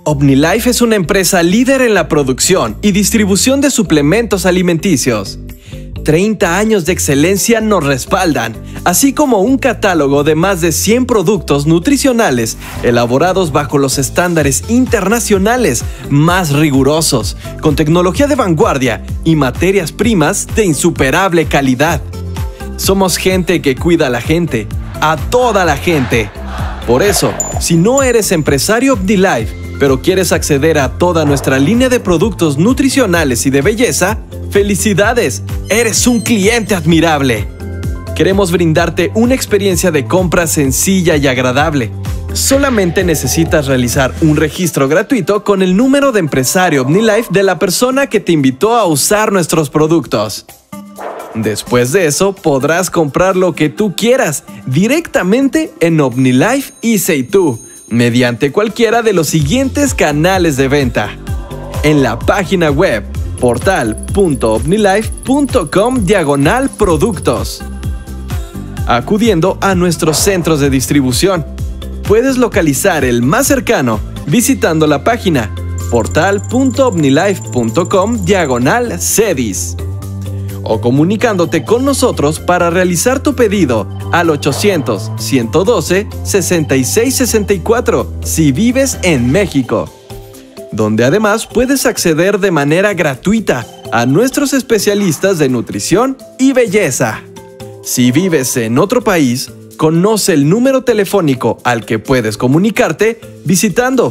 OmniLife es una empresa líder en la producción y distribución de suplementos alimenticios. 30 años de excelencia nos respaldan, así como un catálogo de más de 100 productos nutricionales elaborados bajo los estándares internacionales más rigurosos, con tecnología de vanguardia y materias primas de insuperable calidad. Somos gente que cuida a la gente, a toda la gente. Por eso, si no eres empresario OmniLife, pero quieres acceder a toda nuestra línea de productos nutricionales y de belleza, ¡felicidades! ¡Eres un cliente admirable! Queremos brindarte una experiencia de compra sencilla y agradable. Solamente necesitas realizar un registro gratuito con el número de empresario OmniLife de la persona que te invitó a usar nuestros productos. Después de eso, podrás comprar lo que tú quieras directamente en OmniLife y Seitu, mediante cualquiera de los siguientes canales de venta. En la página web portal.omnilife.com/productos. Acudiendo a nuestros centros de distribución. Puedes localizar el más cercano visitando la página portal.omnilife.com/cedis o comunicándote con nosotros para realizar tu pedido al 800-112-6664 si vives en México, donde además puedes acceder de manera gratuita a nuestros especialistas de nutrición y belleza. Si vives en otro país, conoce el número telefónico al que puedes comunicarte visitando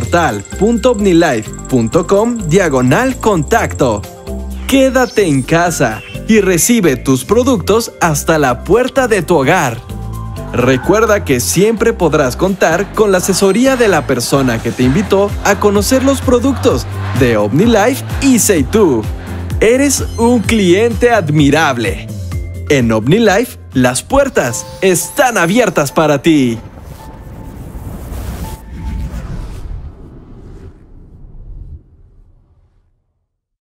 portal.omnilife.com/contacto. Quédate en casa y recibe tus productos hasta la puerta de tu hogar. Recuerda que siempre podrás contar con la asesoría de la persona que te invitó a conocer los productos de OmniLife y Seitu. Eres un cliente admirable. En OmniLife, las puertas están abiertas para ti.